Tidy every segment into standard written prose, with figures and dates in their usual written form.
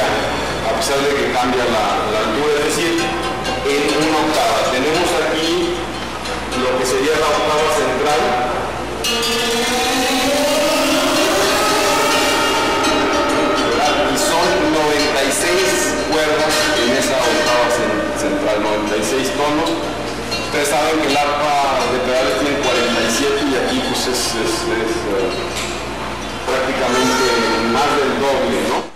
cambia, a pesar de que cambia la altura, es decir, en una octava. Tenemos aquí lo que sería la octava central. Y son 96 cuerdas en esa octava central, 96 tonos. Ustedes saben que el arpa de pedales tiene 47 y aquí pues es prácticamente más del doble, ¿no?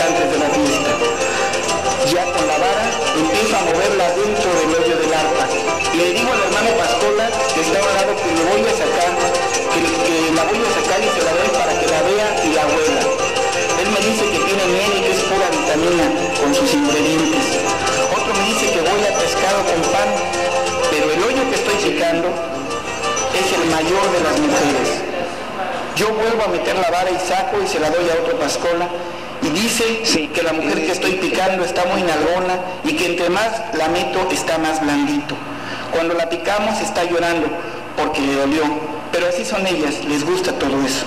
antes de la fiesta. Ya con la vara empiezo a moverla dentro del hoyo del arpa. Y le digo al hermano Pascola, que está a un lado, que le voy a sacar, que la voy a sacar y se la doy para que la vea y la huela. Él me dice que tiene miel y que es pura vitamina con sus ingredientes. Otro me dice que voy a pescado con pan, pero el hoyo que estoy picando es el mayor de las mujeres. Yo vuelvo a meter la vara y saco y se la doy a otro Pascola y dice que la mujer que estoy picando está muy nalgona y que entre más la meto está más blandito. Cuando la picamos está llorando porque le dolió, pero así son ellas, les gusta todo eso.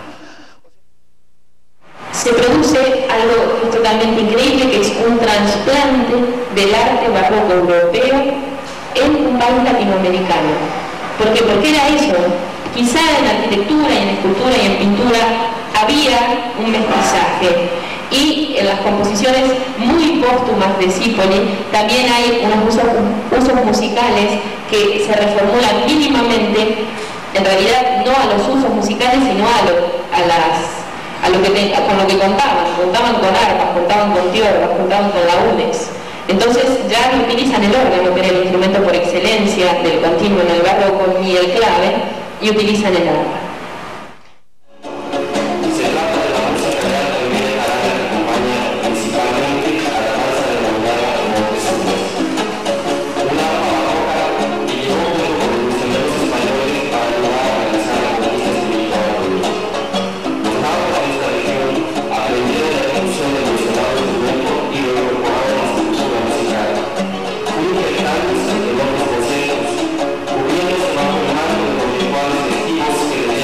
Se produce algo totalmente increíble, que es un trasplante del arte barroco europeo en un país latinoamericano. ¿Por qué? Porque era eso. Quizá en arquitectura y en escultura y en pintura había un mestizaje, y en las composiciones muy póstumas de Zipoli también hay unos usos musicales que se reformulan mínimamente, en realidad no a los usos musicales, sino con lo que contaban con arpas, contaban con tiorras, contaban con laúdes. Entonces ya no utilizan el órgano, que era el instrumento por excelencia del continuo en el barroco, ni el clave, y utilizan el arpa. Cubriendo bajo el manto de los rituales festivos que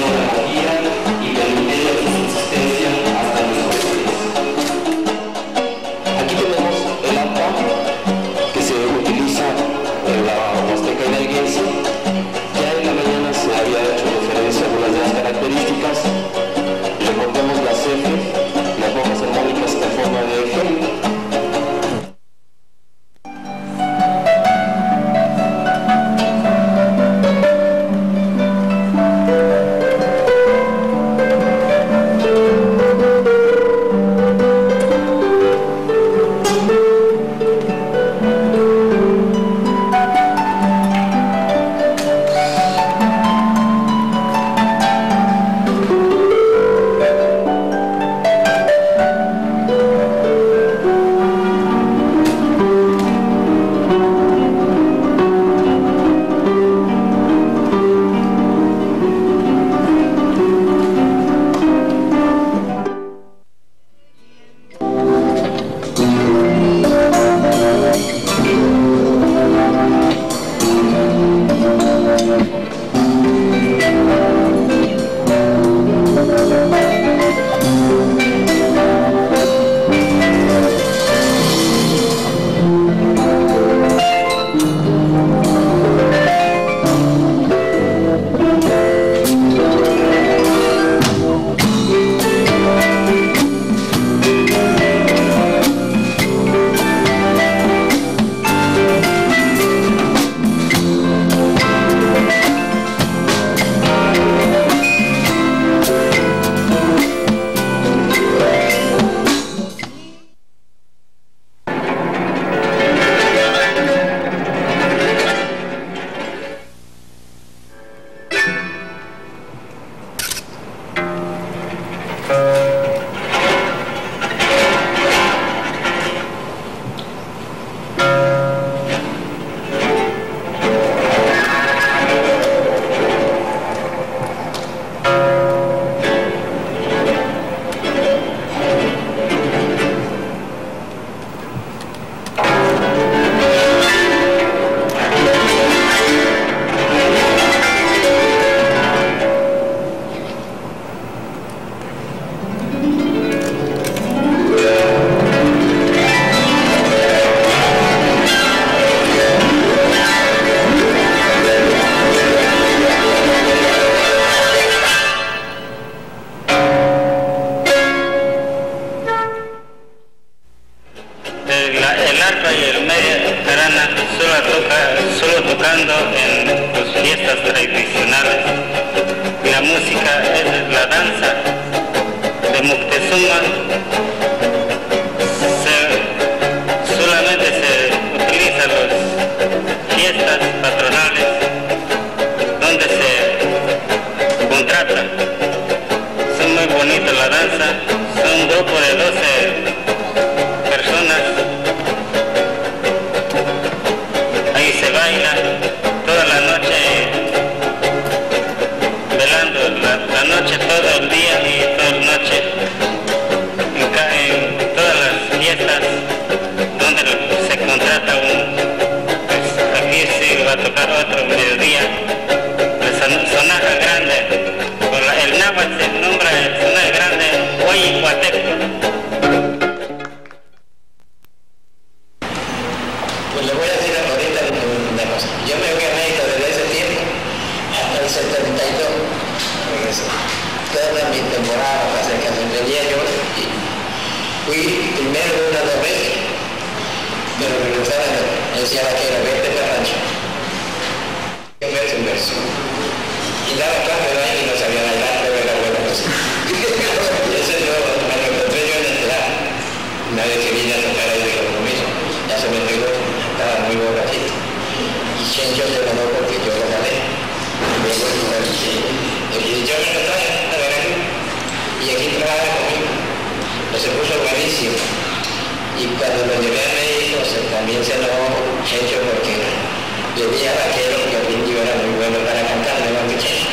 grupo de 12 personas. Ahí se baila toda la noche, velando la noche, todo el día y toda la noche. En todas las fiestas donde se contrata pues aquí se va a tocar otro mediodía, el sonaja grande, el náhuatl se nombra el sonaja grande, Huay Huateco. Pues le voy a decir ahorita una cosa. Yo me fui a México desde ese tiempo hasta el 72. Toda mi temporada pasé casi de 10 años y fui primero una vez, pero regresaba y decía la que era vete para rancho. Un verso. Y daba clase de baile y no sabía bailar, pero era buena cosa. Eso yo me lo encontré yo en el teatro. Una vez que vine a tocar ahí de compromiso, ya se me pegó, estaba muy borrachito. Y Chencho se ganó porque yo lo gané. Y yo me lo traje a ver aquí. Y aquí trabajaba conmigo. Pues se puso buenísimo. Y cuando lo llevé a México también se enojó Chencho porque le dije a Vaquero que el indio era muy bueno para cantar, no más que Chencho.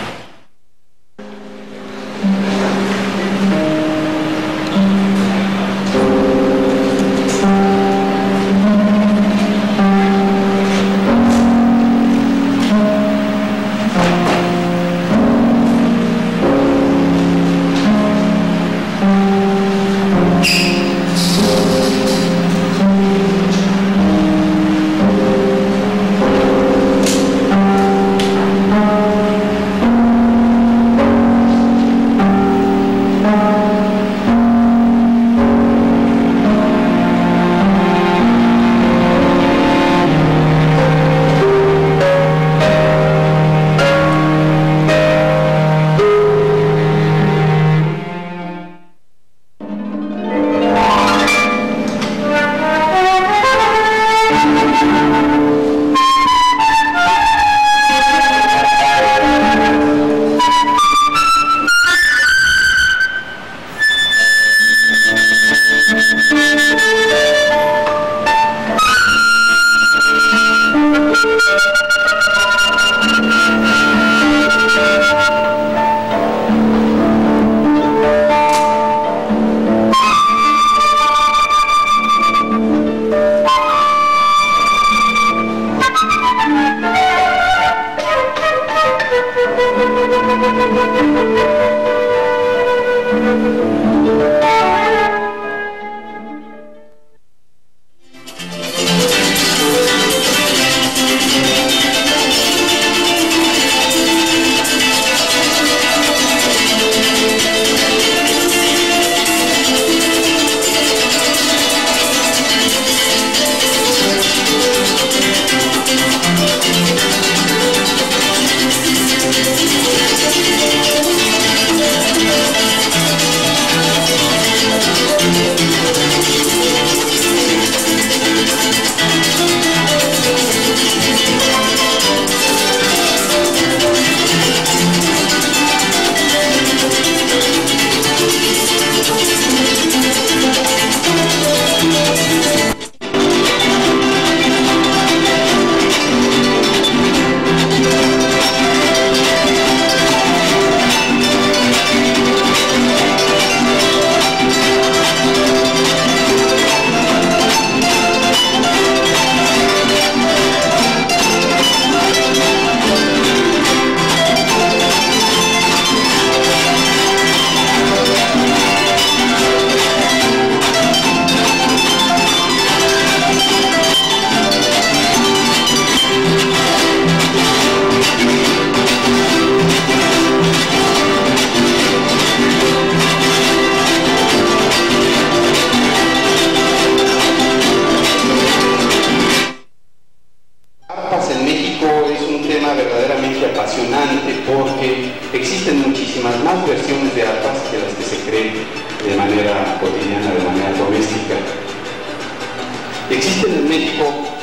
Existen en México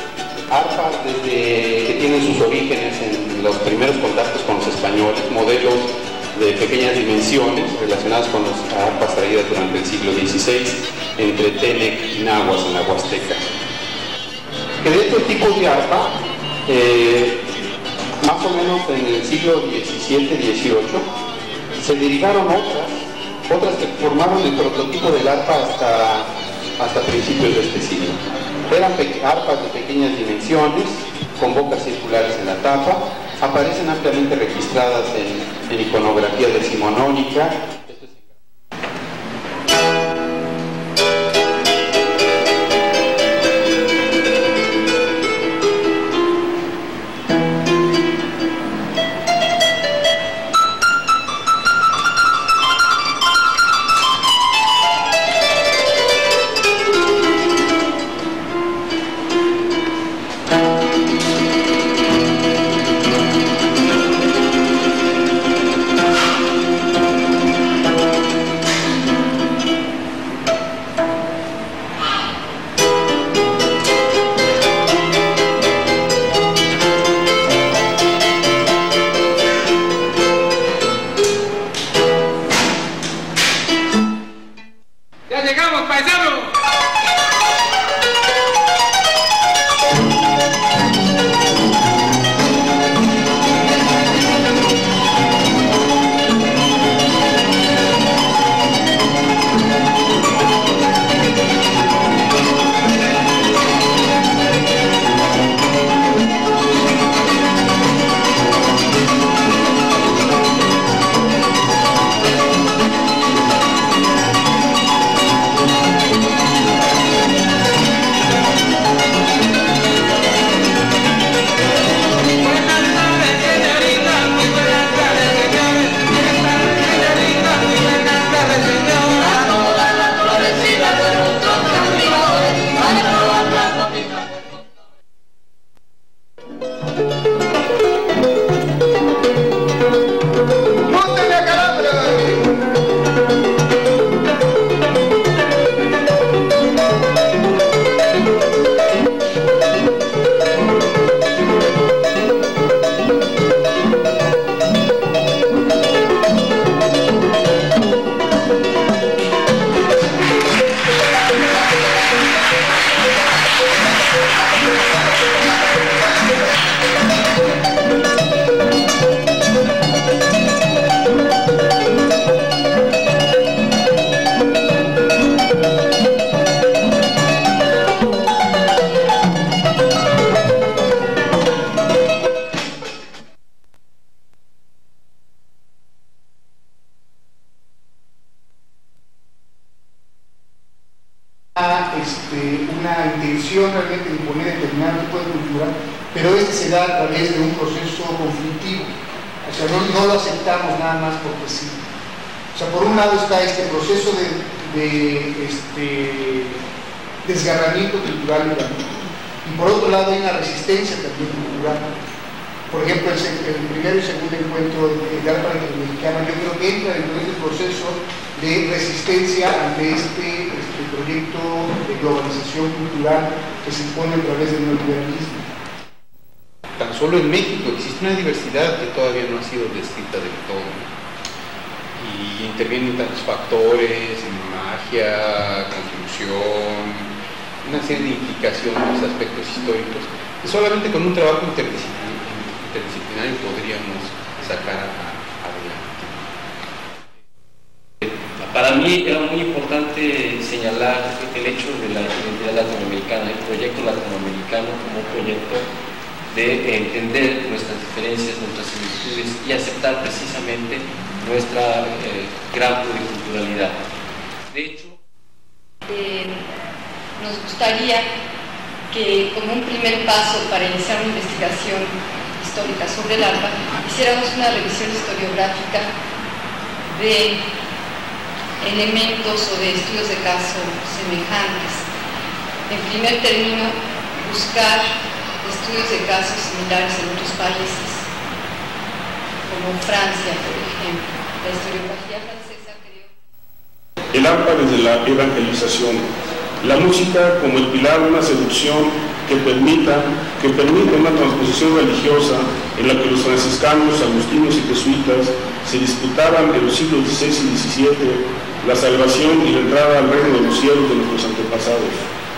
arpas desde que tienen sus orígenes en los primeros contactos con los españoles, modelos de pequeñas dimensiones relacionadas con las arpas traídas durante el siglo XVI entre Tenec y Nahuas en la Huasteca. Que de estos tipos de arpa, más o menos en el siglo XVII-XVIII, se derivaron otras que formaron el prototipo del arpa hasta principios de este siglo. Eran arpas de pequeñas dimensiones, con bocas circulares en la tapa, aparecen ampliamente registradas en iconografía decimonónica. una intención realmente de imponer determinado tipo de cultura, pero se da a través de un proceso conflictivo. O sea, no lo aceptamos nada más porque sí. O sea, por un lado está este proceso de desgarramiento cultural y por otro lado hay una resistencia también cultural. Por ejemplo, el primero y segundo encuentro de arpa latinoamericana, yo creo que entra dentro de este proceso de resistencia ante este proyecto de globalización cultural que se impone a través del neoliberalismo. Tan solo en México existe una diversidad que todavía no ha sido descrita del todo, y intervienen tantos factores, magia, construcción, una serie de implicaciones, aspectos históricos, que solamente con un trabajo interdisciplinario podríamos sacar adelante. Para mí era muy importante señalar el hecho de la identidad latinoamericana, el proyecto latinoamericano como un proyecto de entender nuestras diferencias, nuestras similitudes y aceptar precisamente nuestra gran pluriculturalidad. De hecho, nos gustaría que como un primer paso para iniciar una investigación histórica sobre el arpa, hiciéramos una revisión historiográfica de elementos o de estudios de caso semejantes. En primer término, buscar estudios de casos similares en otros países, como Francia, por ejemplo. La historiografía francesa creó el arpa desde la evangelización, la música como el pilar de una seducción que permita una transposición religiosa en la que los franciscanos, agustinos y jesuitas se disputaban en los siglos XVI y XVII la salvación y la entrada al reino de los cielos de nuestros antepasados.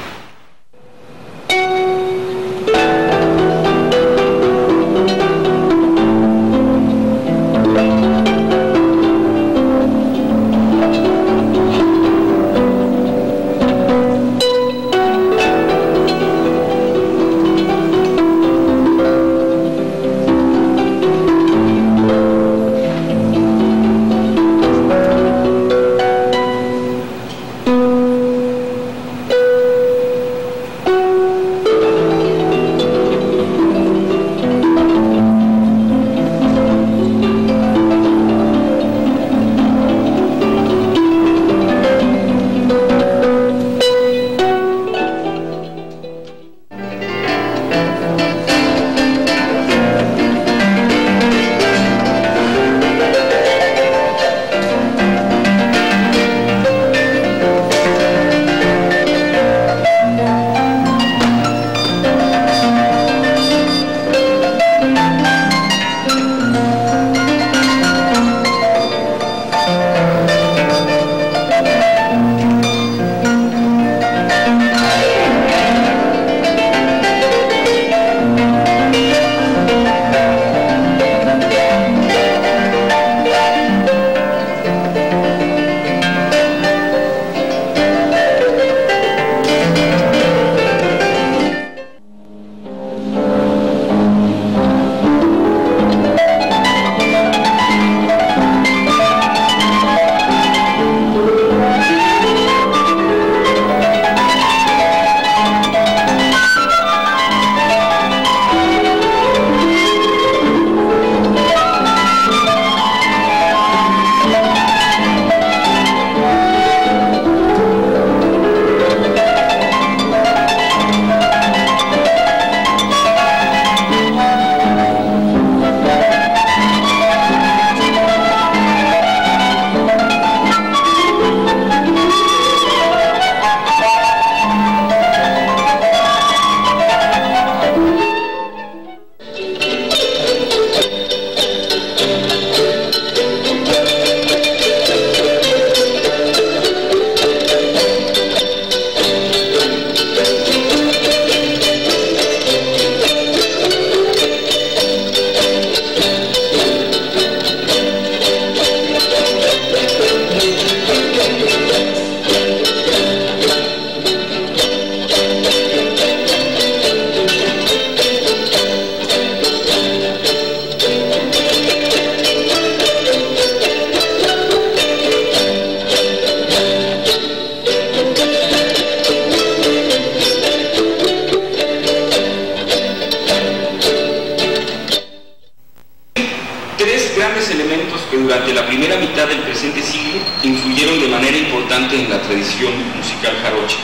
durante la primera mitad del presente siglo influyeron de manera importante en la tradición musical jarocha.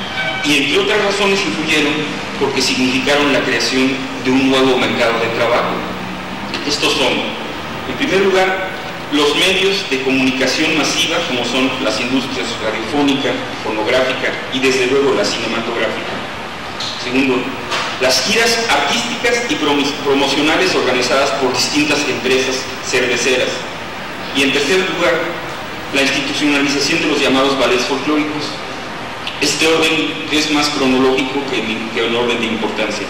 Y entre otras razones influyeron porque significaron la creación de un nuevo mercado de trabajo. Estos son, en primer lugar, los medios de comunicación masiva, como son las industrias radiofónica, fonográfica y desde luego la cinematográfica. Segundo, las giras artísticas y promocionales organizadas por distintas empresas cerveceras. Y en tercer lugar, la institucionalización de los llamados ballets folclóricos. Este orden es más cronológico que el orden de importancia.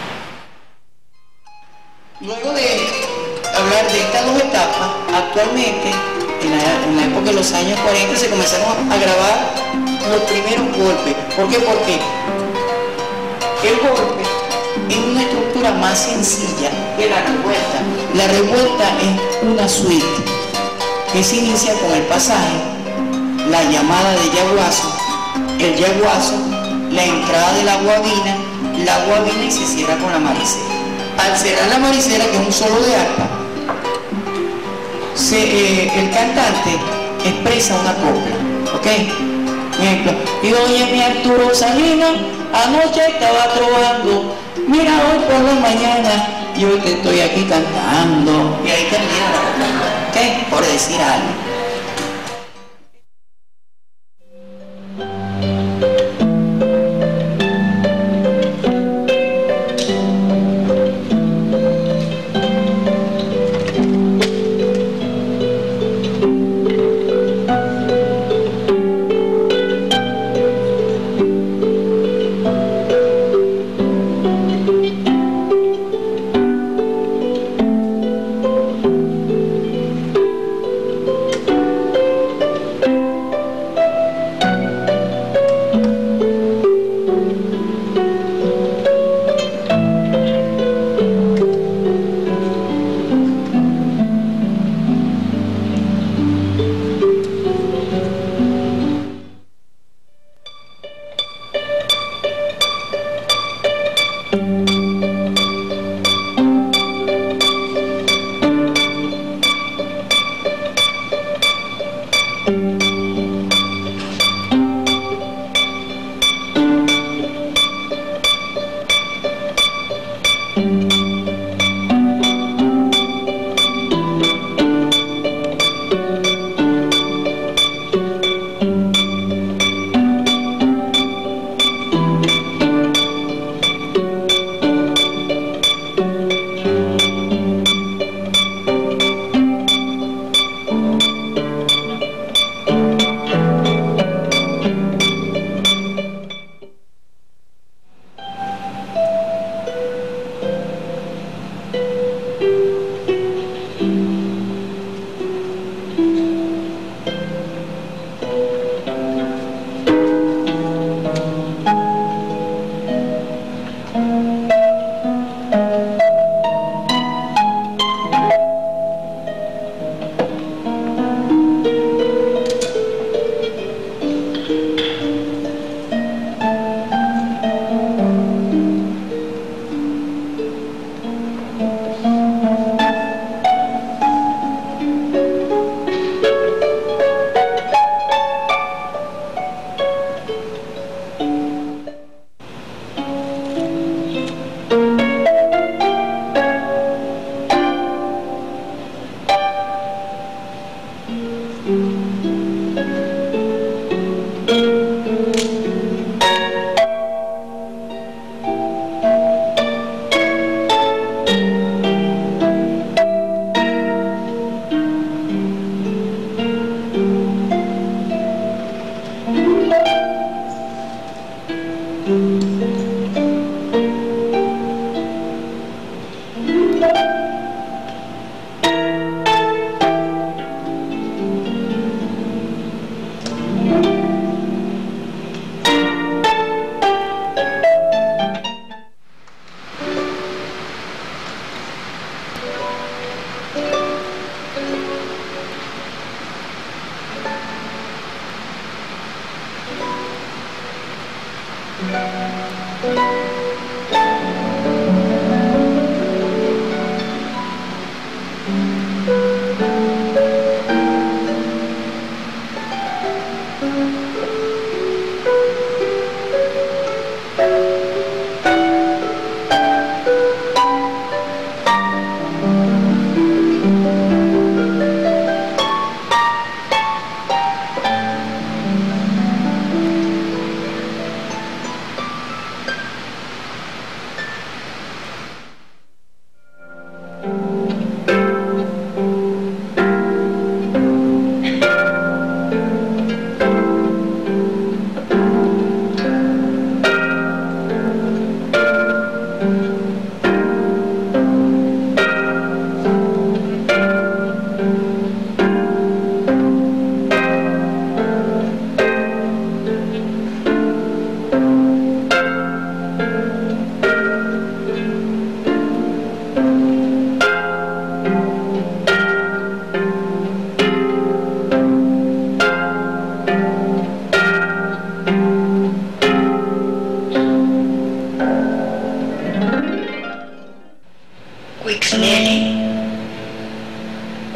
Luego de hablar de estas dos etapas, actualmente, en la época de los años 40, se comenzaron a grabar los primeros golpes. ¿Por qué? Porque el golpe es una estructura más sencilla que la revuelta. La revuelta es una suite que se inicia con el pasaje, la llamada de yaguazo, el yaguazo, la entrada de la guabina y se cierra con la maricera. Al cerrar la maricera, que es un solo de arpa, el cantante expresa una copla, ¿ok? Por ejemplo, y oye mi Arturo Salinas, anoche estaba trovando, mira hoy por la mañana, y hoy te estoy aquí cantando, y ahí termina la copla, ¿ok? Por decir algo.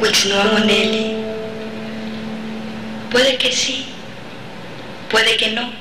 Wixnoa Monelli. Puede que sí, puede que no.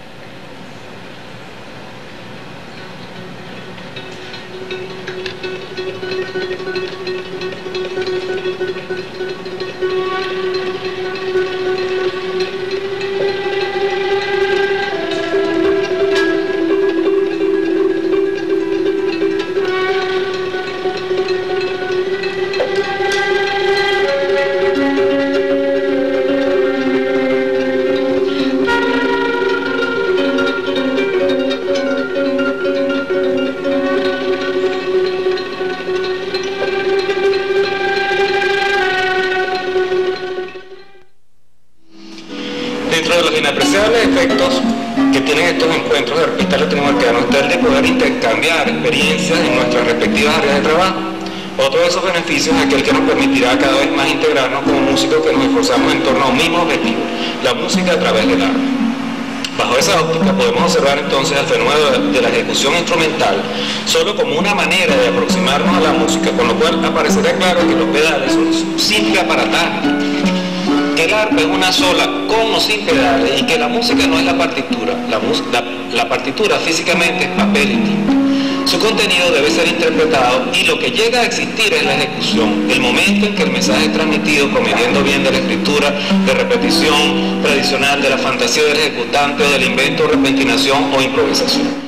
Efectos que tienen estos encuentros de artistas latinoamericanos está el de poder intercambiar experiencias en nuestras respectivas áreas de trabajo. Otro de esos beneficios es aquel que nos permitirá cada vez más integrarnos como músicos que nos esforzamos en torno a un mismo objetivo, la música a través del arte. Bajo esa óptica podemos observar entonces el fenómeno de la ejecución instrumental solo como una manera de aproximarnos a la música, con lo cual aparecerá claro que los pedales son un simple aparataje, que el arpa es una sola, con o sin pedales, y que la música no es la partitura. La partitura físicamente es papel y tinta. Su contenido debe ser interpretado y lo que llega a existir es la ejecución, el momento en que el mensaje es transmitido, conveniendo bien de la escritura, de repetición tradicional, de la fantasía del ejecutante o del invento, repentinación o improvisación.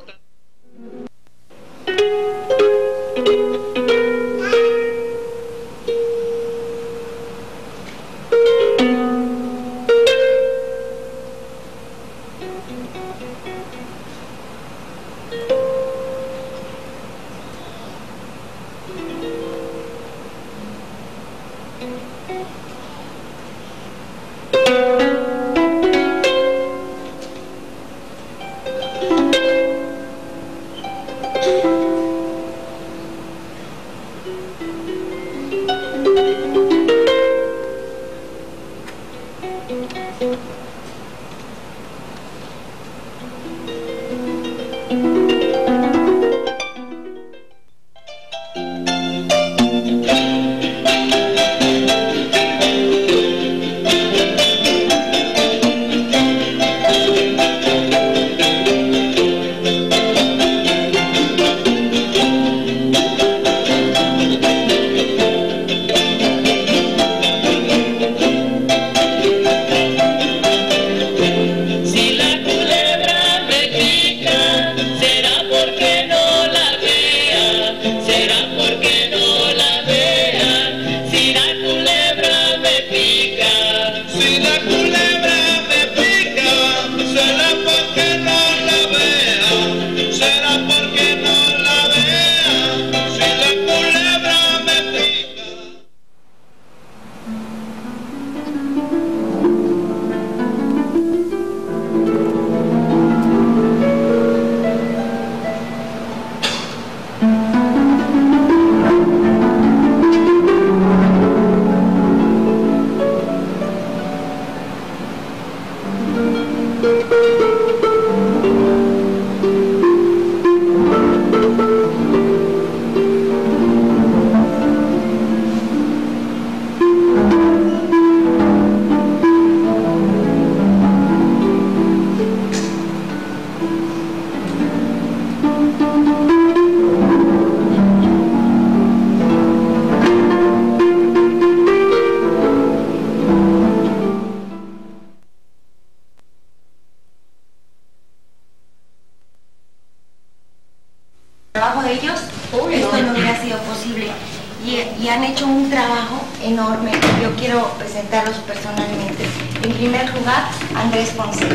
Y han hecho un trabajo enorme. Yo quiero presentarlos personalmente. En primer lugar, Andrés Ponce.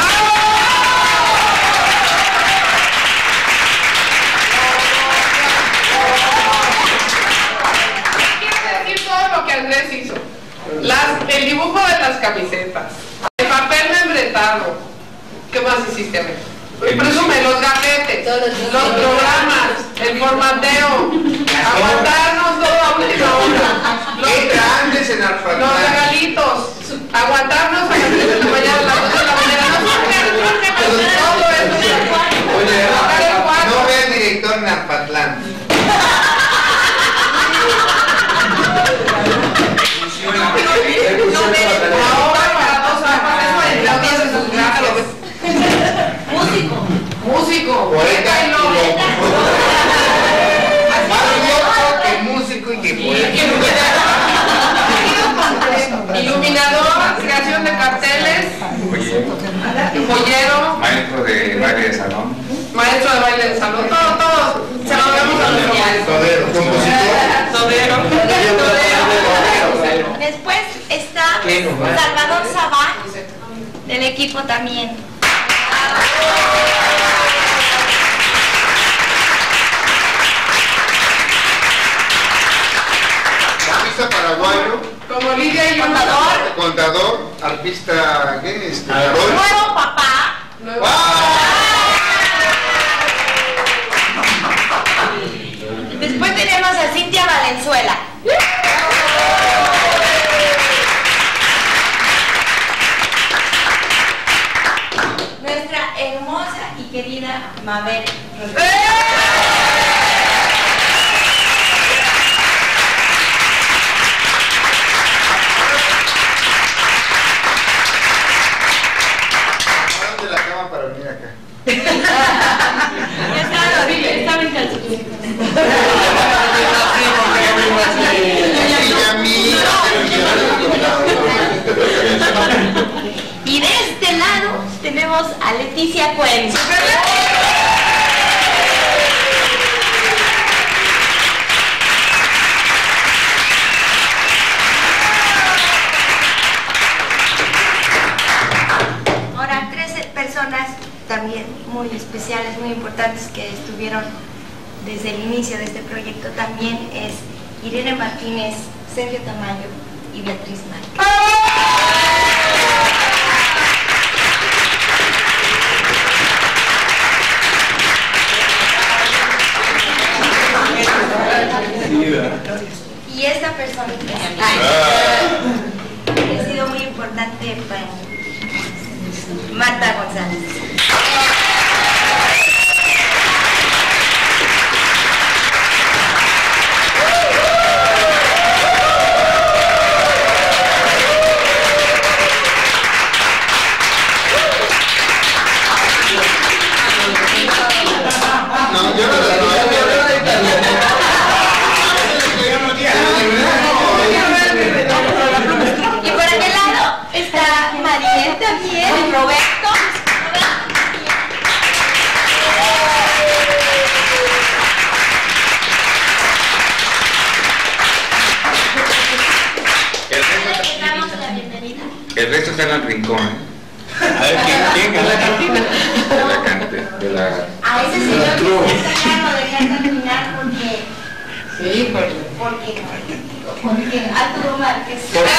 Quiero decir todo lo que Andrés hizo. El dibujo de las camisetas, el papel membretado. ¿Qué más hiciste, amigo? Presume, los gajetes, los programas, el formateo, aguantarnos todo a última hora. Los regalitos, aguantarnos a las 3 de la mañana, a las 2 de la mañana. Todo eso. No ve el director Napatlán. Salvador Sabá, del equipo también. Artista paraguayo. Como Lidia y Contador, artista, ¿qué es? Nuevo papá. Después tenemos a Cintia Valenzuela. Nuestra hermosa y querida Mabel Rodríguez. Para venir acá. Estaba en calzoncillos. Y de este lado tenemos a Leticia Cuenca. Ahora, 13 personas también muy especiales, muy importantes que estuvieron desde el inicio de este proyecto también es Irene Martínez, Sergio Tamayo y Beatriz Márquez. Y esta persona ha sido muy importante para Marta González. Y por aquel lado está Mariel también, Roberto. El resto está en el rincón, A ver, ¿quién es la cantina? De la cante, de la... A ese señor que lo dejar terminar porque... Sí, porque Arturo Márquez.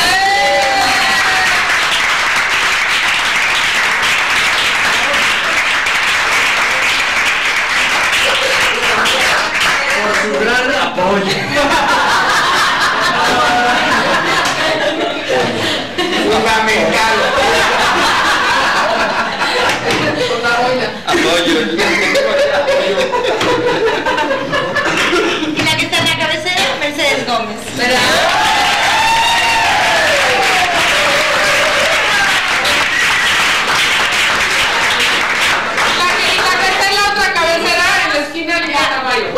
Por su gran apoyo. Fundamental. Apoyo. Y la que está en la cabecera, Mercedes Gómez. ¿Verdad? La que está en la otra cabecera, en la esquina de Tamayo.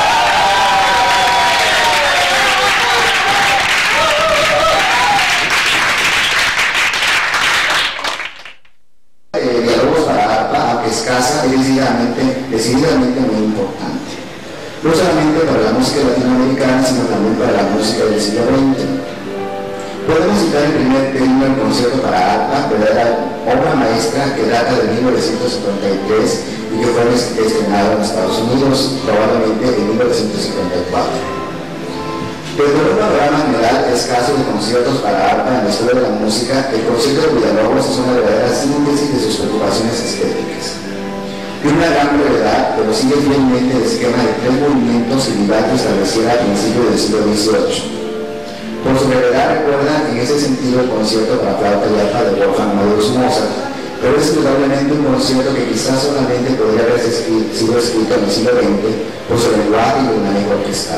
Diálogos para ARPA, aunque escasa, es decididamente muy importante. No solamente para la música latinoamericana, sino también para la música del siglo XX. Podemos citar en primer término el concierto para arpa, verdadera obra maestra que data de 1953 y que fue estrenado en Estados Unidos, probablemente en 1954. Desde un panorama general escaso de conciertos para arpa en la historia de la música, el concierto de Villalobos es una verdadera síntesis de sus preocupaciones estéticas. Tiene una gran brevedad, pero sigue fielmente el esquema de 3 movimientos y vivato establecido a principios del siglo XVIII. Por su brevedad recuerda en ese sentido el concierto para flauta y arpa de Wolfgang Amadeus Mozart, pero es indudablemente un concierto que quizás solamente podría haber sido escrito en el siglo XX por su lenguaje y dinámica orquestal.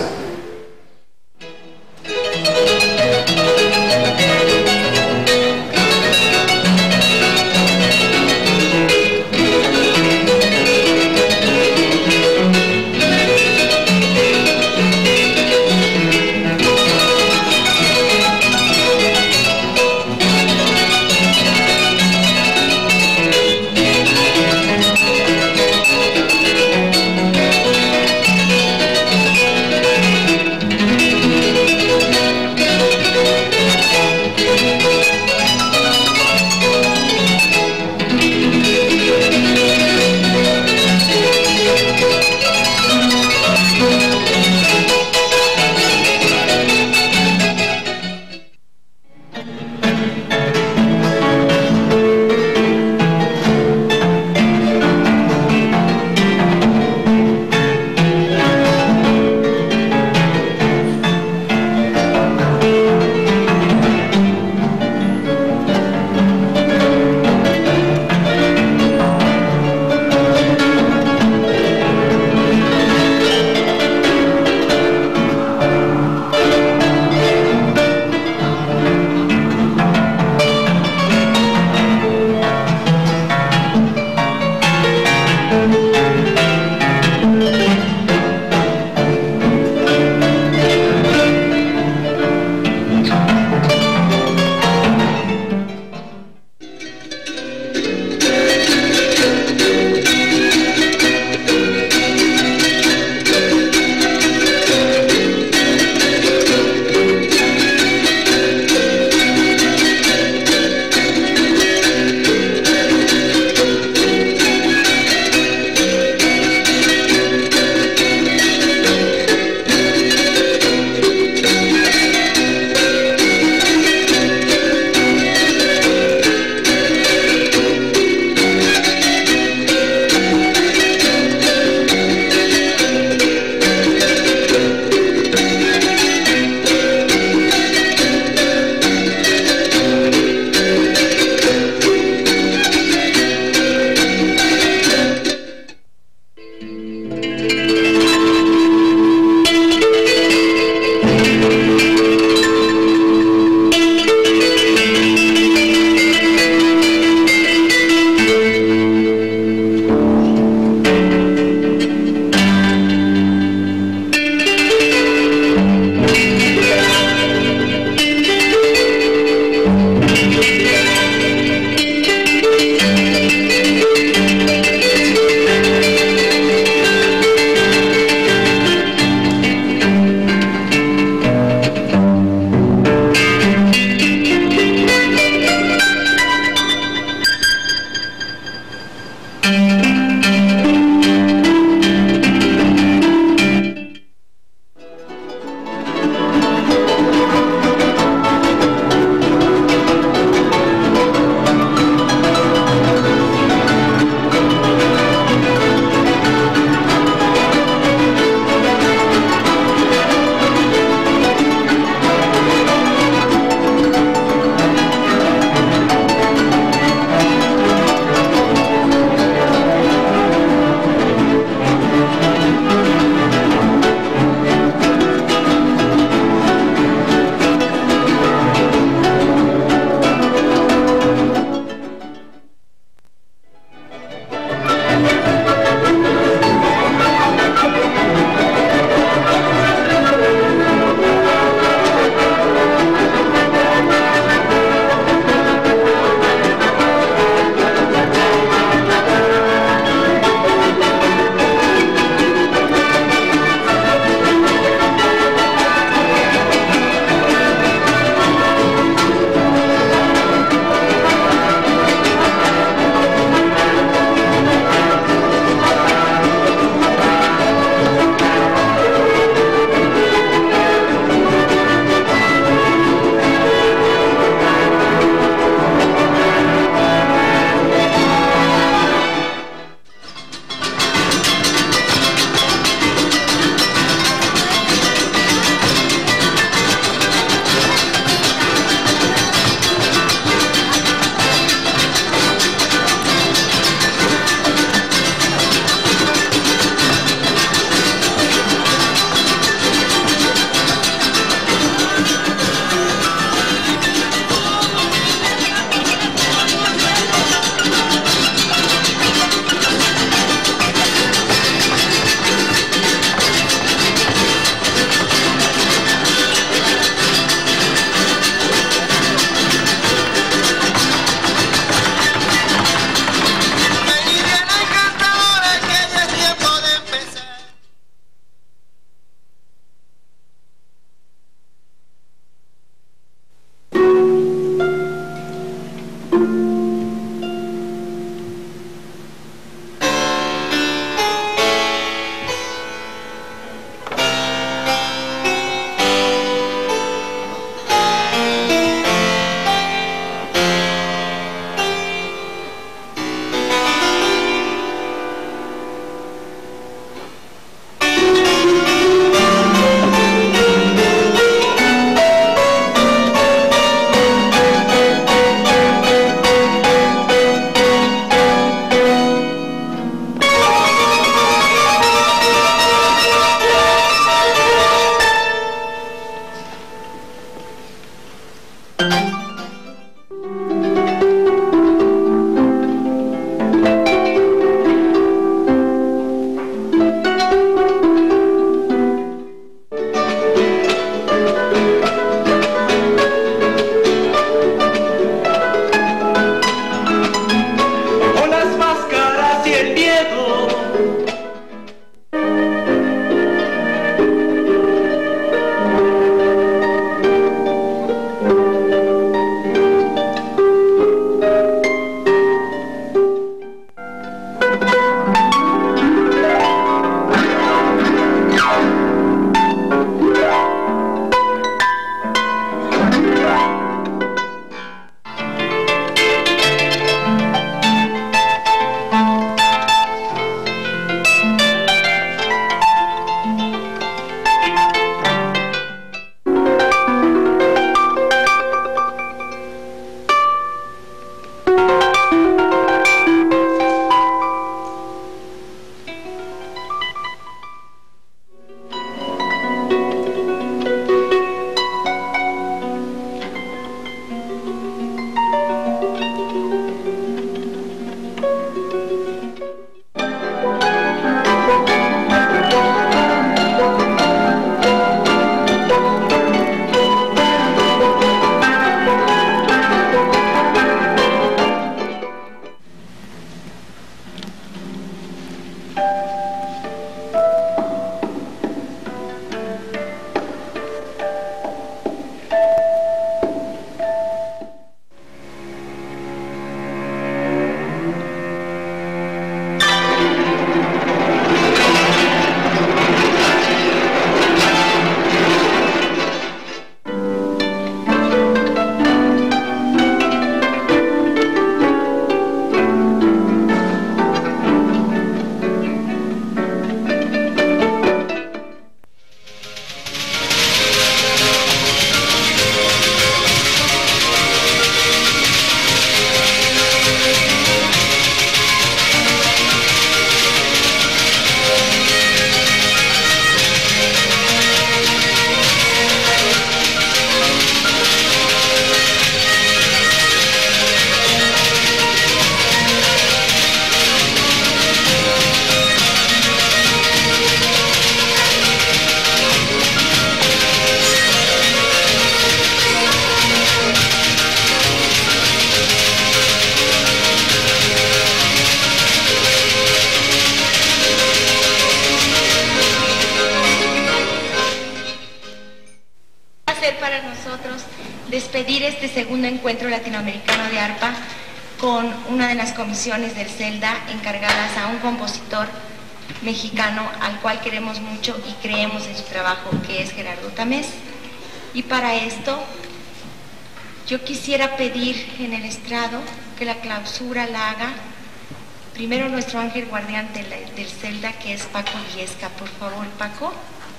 despedir este segundo encuentro latinoamericano de arpa con una de las comisiones del CELDA encargadas a un compositor mexicano al cual queremos mucho y creemos en su trabajo, que es Gerardo Tamés. Y para esto yo quisiera pedir en el estrado que la clausura la haga primero nuestro ángel guardián del CELDA, que es Paco Viesca. Por favor, Paco.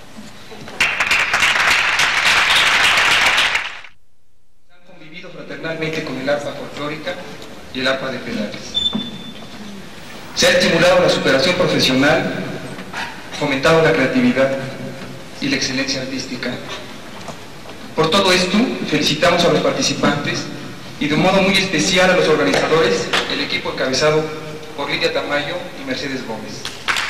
Han convivido fraternalmente con el arpa folclórica y el arpa de pedales. Se ha estimulado la superación profesional, fomentado la creatividad y la excelencia artística. Por todo esto, felicitamos a los participantes y de un modo muy especial a los organizadores, el equipo encabezado por Lidia Tamayo y Mercedes Gómez.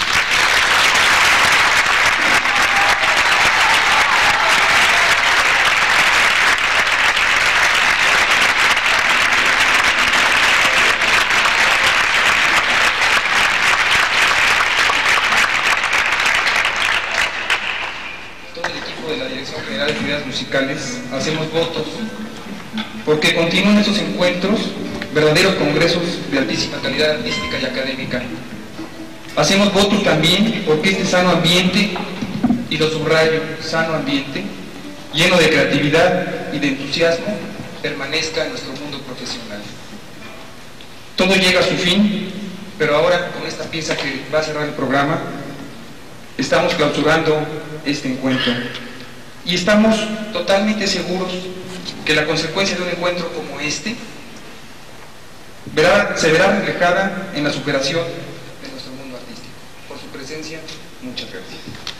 De actividades musicales, hacemos votos porque continúen estos encuentros, verdaderos congresos de altísima calidad artística y académica. Hacemos votos también porque este sano ambiente, y lo subrayo, sano ambiente, lleno de creatividad y de entusiasmo, permanezca en nuestro mundo profesional. Todo llega a su fin, pero ahora con esta pieza que va a cerrar el programa, estamos clausurando este encuentro. Y estamos totalmente seguros que la consecuencia de un encuentro como este se verá reflejada en la superación de nuestro mundo artístico. Por su presencia, muchas gracias.